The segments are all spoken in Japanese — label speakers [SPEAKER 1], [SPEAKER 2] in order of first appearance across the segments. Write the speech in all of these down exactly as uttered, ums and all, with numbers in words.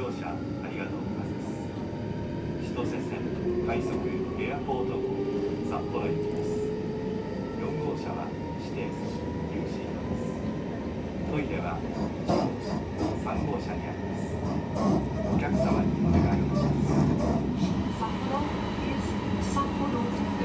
[SPEAKER 1] 乗車ありがとうございます。千歳線快速エアポート号札幌行きです。よん号車は指定席有シートです。トイレはいち号車、さん号車にあります。お客様にお願いいたします。
[SPEAKER 2] 札幌 is 札幌。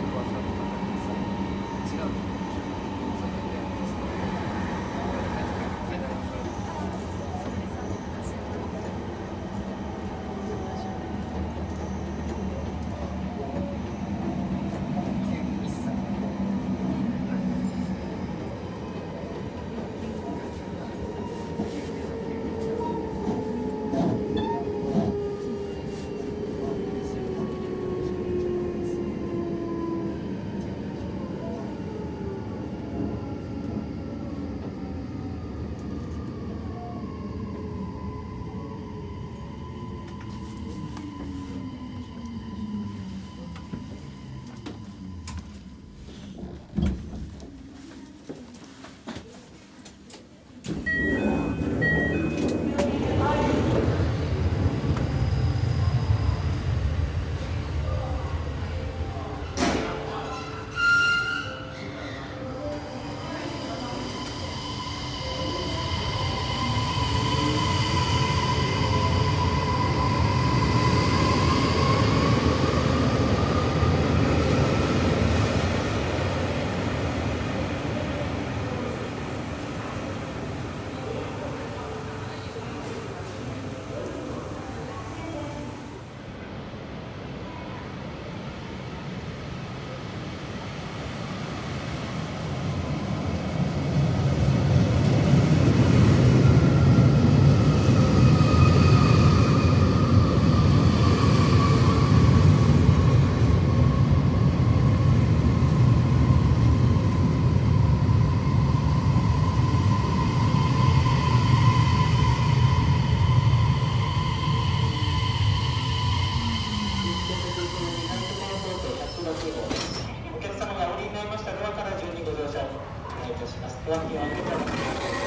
[SPEAKER 3] お客様がお降りになりましたドアから順にご乗車をお願いいたします。ドアキーを開けてお待ちください。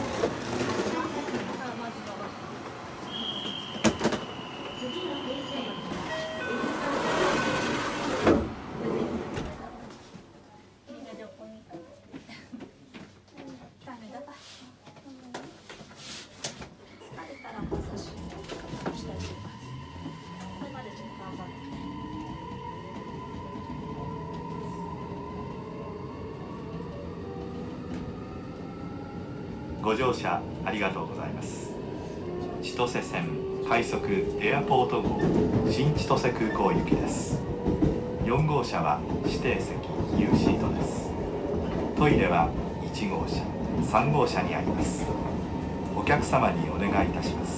[SPEAKER 1] ご乗車ありがとうございます。千歳線快速エアポート号新千歳空港行きです。よん号車は指定席有シートです。トイレはいち号車、さん号車にあります。お客様にお願いいたします。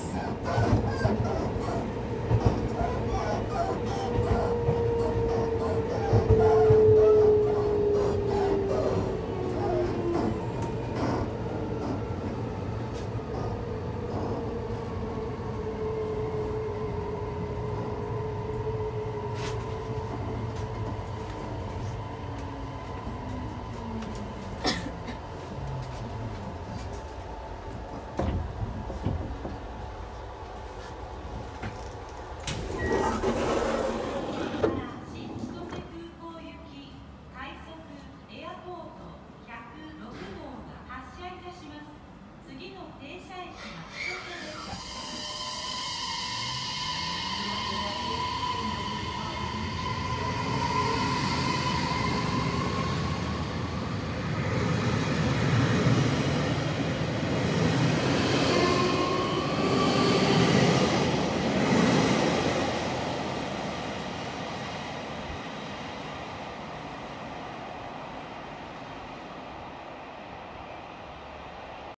[SPEAKER 4] 次の停車駅は